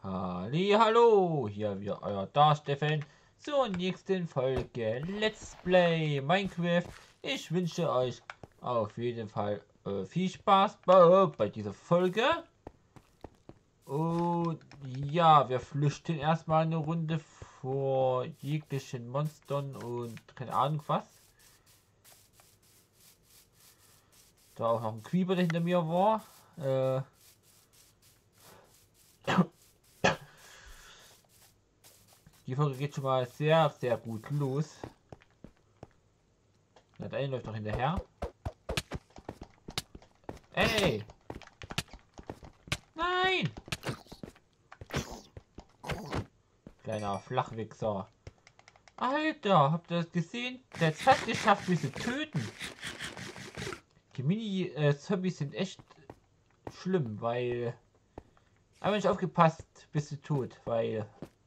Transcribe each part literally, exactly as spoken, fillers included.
Hallo, hier wieder euer Darsteffen zur nächsten Folge Let's Play Minecraft. Ich wünsche euch auf jeden Fall äh, viel Spaß bei, bei dieser Folge. Und ja, wir flüchten erstmal eine Runde vor jeglichen Monstern und keine Ahnung was. Da auch noch ein Creeper, der hinter mir war. Äh, Die Folge geht schon mal sehr, sehr gut los. Na, der eine läuft doch hinterher. Ey! Nein! Kleiner Flachwichser. Alter, habt ihr das gesehen? Der hat es fast geschafft, mich zu töten. Die Mini-Zombies sind echt schlimm, weil... Aber nicht aufgepasst, bist du tot, weil...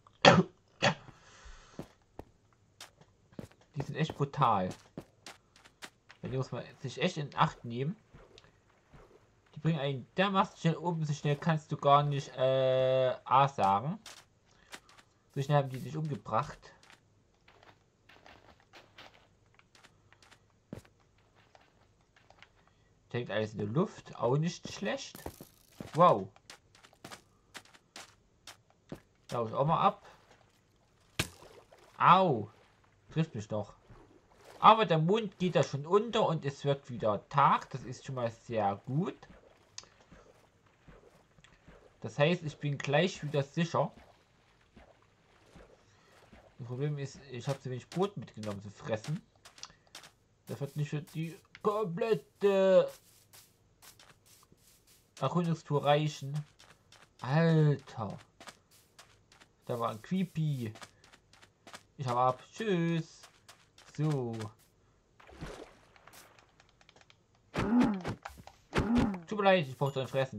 Die sind echt brutal. Die muss man sich echt in Acht nehmen. Die bringen einen dermaßen schnell um, so schnell kannst du gar nicht äh, A sagen. So schnell haben die dich umgebracht. Hängt alles in der Luft, auch nicht schlecht. Wow. Da ich auch mal ab. Au. Trifft mich doch. Aber der Mond geht da schon unter und es wird wieder Tag. Das ist schon mal sehr gut. Das heißt, ich bin gleich wieder sicher. Das Problem ist, ich habe zu wenig Brot mitgenommen zu fressen. Das wird nicht für die komplette Erkundungstour reichen. Alter. Da war ein Creepy. Ich habe ab. Tschüss. So. Tut mir leid, ich brauche dann Fressen.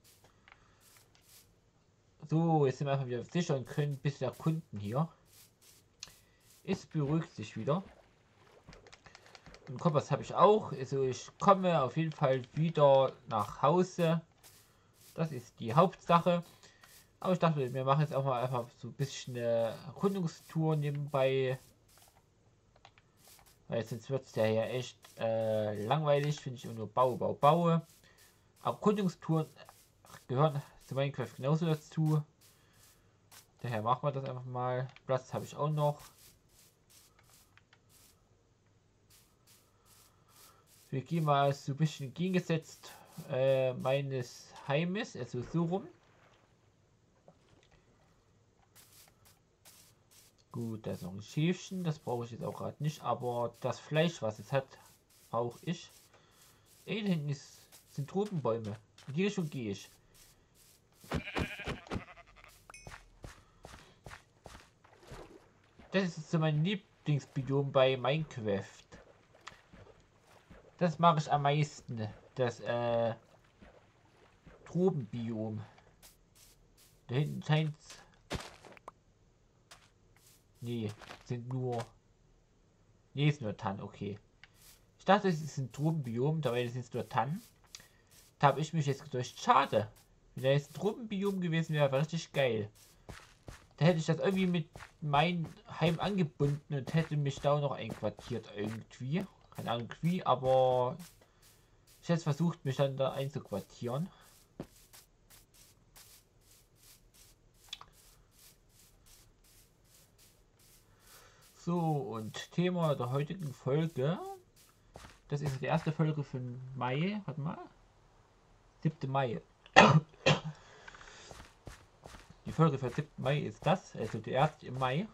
So, jetzt sind wir einfach wieder sicher und können ein bisschen erkunden hier. Es beruhigt sich wieder. Und Kompass habe ich auch. Also ich komme auf jeden Fall wieder nach Hause. Das ist die Hauptsache. Aber ich dachte, wir machen jetzt auch mal einfach so ein bisschen eine Erkundungstour nebenbei. Weil sonst wird es ja hier echt äh, langweilig, finde ich, und nur Bau, Bau, Baue. Erkundungstouren gehören zu Minecraft genauso dazu. Daher machen wir das einfach mal. Platz habe ich auch noch. Wir gehen mal so ein bisschen gegengesetzt äh, meines Heimes, also so rum. Gut, da ist noch ein Schäfchen, das brauche ich jetzt auch gerade nicht, aber das Fleisch, was es hat, brauche ich. Ey, da hinten ist, sind Tropenbäume. In die Richtung gehe ich. Das ist so mein Lieblingsbiom bei Minecraft. Das mache ich am meisten. Das äh, Tropenbiom. Da hinten scheint. Nee, sind nur. Nee, ist nur Tannen, okay. Ich dachte, es ist ein Tropenbiom, dabei sind es nur Tannen. Da habe ich mich jetzt gedacht, schade. Wenn da jetzt ein Tropenbiom gewesen wäre, wäre richtig geil. Da hätte ich das irgendwie mit meinem Heim angebunden und hätte mich da auch noch einquartiert irgendwie. Keine Ahnung wie, aber ich hätte versucht, mich dann da einzuquartieren. So, und Thema der heutigen Folge. Das ist die erste Folge von Mai. Warte mal. siebter Mai. Die Folge für siebten Mai ist das. Also die erste im Mai.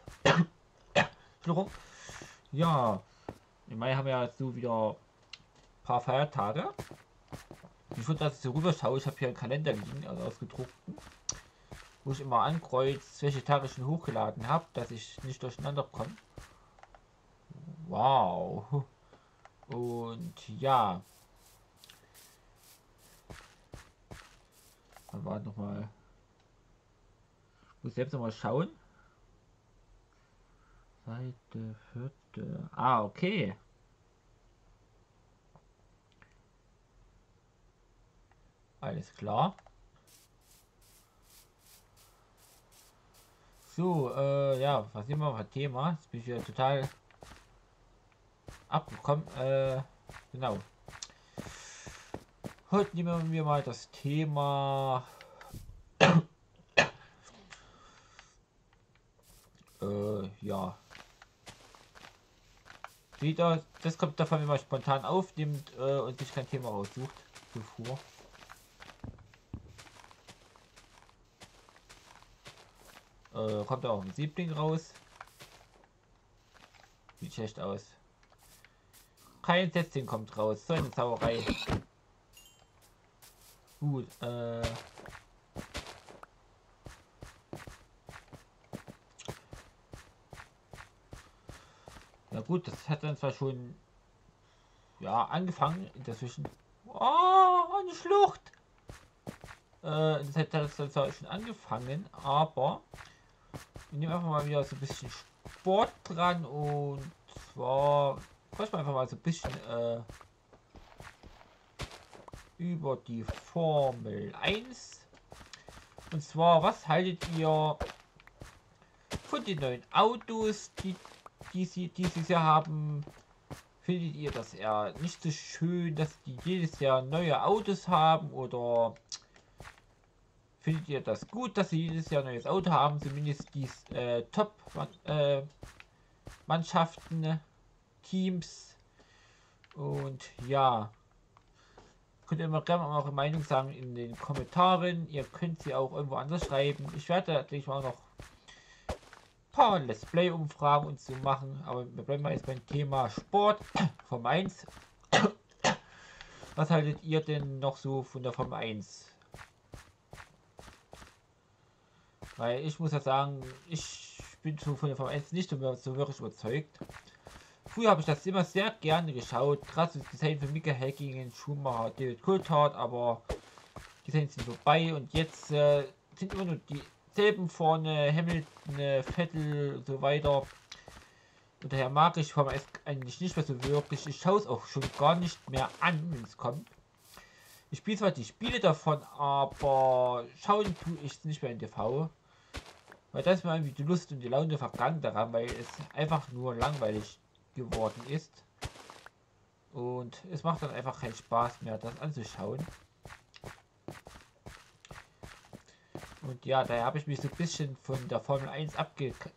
Ja. Im Mai haben wir ja so wieder ein paar Feiertage. Ich finde, dass ich so rüber schaue. Ich habe hier einen Kalender liegen, also ausgedruckten, wo ich immer ankreuze, welche Tage ich schon hochgeladen habe, dass ich nicht durcheinander komme. Wow. Und ja. Dann war noch mal. Ich muss selbst noch mal schauen. Seite vierte. Ah, okay. Alles klar. So, äh, ja, was nehmen wir für Thema? Jetzt bin ich wieder total abgekommen. Äh, genau. Heute nehmen wir mal das Thema. äh, ja. Wieder, das kommt davon, wenn man spontan aufnimmt äh, und sich kein Thema aussucht. Bevor. Äh, kommt auch ein Siebling raus. Sieht schlecht aus. Kein Setzling kommt raus. So eine Sauerei. Gut, äh. Na gut, das hat dann zwar schon ja angefangen inzwischen. Oh, eine Schlucht! Äh, das hat dann zwar schon angefangen, aber wir nehmen einfach mal wieder so ein bisschen Sport dran und zwar quatschen wir einfach mal so ein bisschen äh, über die Formel eins. Und zwar, was haltet ihr von den neuen Autos, die, die sie dieses Jahr haben? Findet ihr das eher nicht so schön, dass die jedes Jahr neue Autos haben? Oder findet ihr das gut, dass sie jedes Jahr ein neues Auto haben? Zumindest die äh, Top-Mannschaften, äh, Teams. Und ja, könnt ihr immer gerne mal eure Meinung sagen in den Kommentaren. Ihr könnt sie auch irgendwo anders schreiben. Ich werde natürlich mal noch ein paar Let's Play Umfragen und so machen, aber wir bleiben mal jetzt beim Thema Sport. Formel eins. Was haltet ihr denn noch so von der Formel eins? Weil ich muss ja sagen, ich bin so von der Formel eins nicht so wirklich überzeugt. Früher habe ich das immer sehr gerne geschaut. Krasses Design für Mika Häkkinen, Schumacher, David Coulthard, aber die sind vorbei und jetzt äh, sind immer nur dieselben vorne, Hamilton, äh, Vettel und so weiter. Und daher mag ich Formel eins eigentlich nicht mehr so wirklich. Ich schaue es auch schon gar nicht mehr an, wenn es kommt. Ich spiele zwar die Spiele davon, aber schauen tue ich es nicht mehr in T V. Weil das ist mir irgendwie die Lust und die Laune vergangen daran, weil es einfach nur langweilig geworden ist. Und es macht dann einfach keinen Spaß mehr, das anzuschauen. Und ja, daher habe ich mich so ein bisschen von der Formel eins abgekapselt.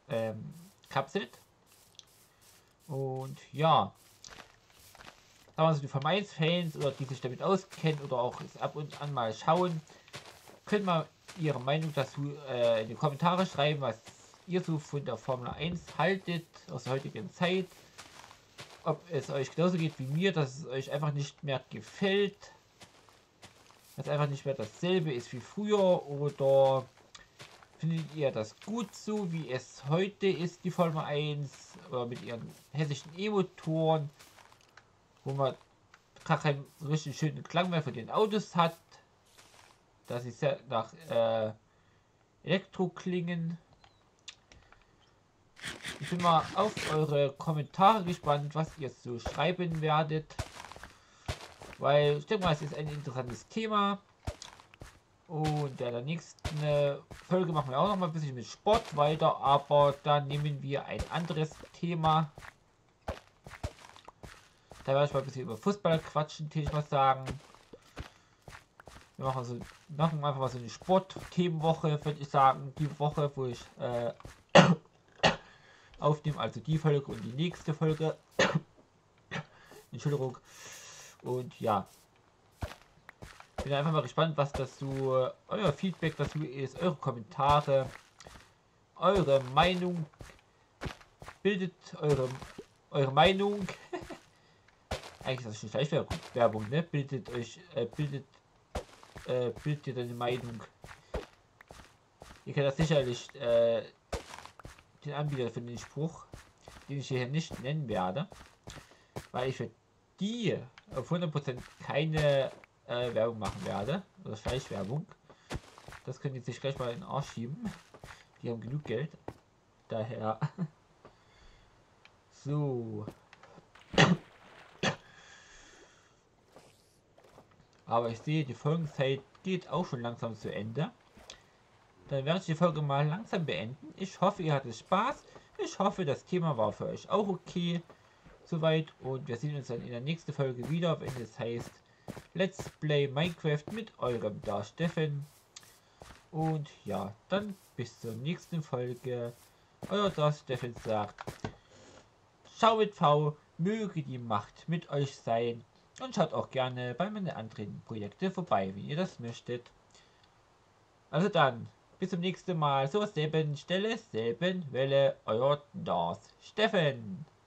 Ähm, und ja, sagen wir so, die Formel eins Fans oder die sich damit auskennen oder auch es ab und an mal schauen, können mal ihre Meinung dazu äh, in die Kommentare schreiben, was ihr so von der Formel eins haltet aus der heutigen Zeit. Ob es euch genauso geht wie mir, dass es euch einfach nicht mehr gefällt, dass es einfach nicht mehr dasselbe ist wie früher, oder findet ihr das gut so, wie es heute ist, die Formel eins, oder mit ihren hässlichen E-Motoren, wo man gar keinen richtig schönen Klang mehr von den Autos hat, dass sie sehr nach äh, Elektro klingen. Ich bin mal auf eure Kommentare gespannt, was ihr so schreiben werdet. Weil ich denke mal, es ist ein interessantes Thema. Und in der nächsten Folge machen wir auch noch mal ein bisschen mit Sport weiter. Aber da nehmen wir ein anderes Thema. Da werde ich mal ein bisschen über Fußball quatschen, würde ich mal sagen. Wir machen, so, machen einfach mal so eine Sport-Themenwoche, würde ich sagen. Die Woche, wo ich äh, aufnehmen, also die Folge und die nächste Folge. Entschuldigung. Und ja, bin einfach mal gespannt, was das so euer Feedback dazu ist, eure Kommentare, eure Meinung. Bildet eure eure Meinung. Eigentlich ist das schon gleich Werbung, ne? Bildet euch, äh, bildet, äh, bildet ihr deine Meinung. Ihr kennt das sicherlich, äh, den Anbieter für den Spruch, den ich hier nicht nennen werde, weil ich für die auf hundert Prozent keine äh, Werbung machen werde, oder Schleichwerbung. Das könnt ihr sich gleich mal in den Arsch schieben. Die haben genug Geld. Daher. So. Aber ich sehe, die Folgenzeit geht auch schon langsam zu Ende. dann werde ich die Folge mal langsam beenden. Ich hoffe, ihr hattet Spaß. Ich hoffe, das Thema war für euch auch okay. Soweit. Und wir sehen uns dann in der nächsten Folge wieder, wenn es heißt Let's Play Minecraft mit eurem Da Steffen. Und ja, dann bis zur nächsten Folge. Euer Da Steffen sagt, Ciao mit V, möge die Macht mit euch sein. Und schaut auch gerne bei meinen anderen Projekten vorbei, wenn ihr das möchtet. Also dann, bis zum nächsten Mal. Zur selben Stelle, selben Welle, euer Da Steffen.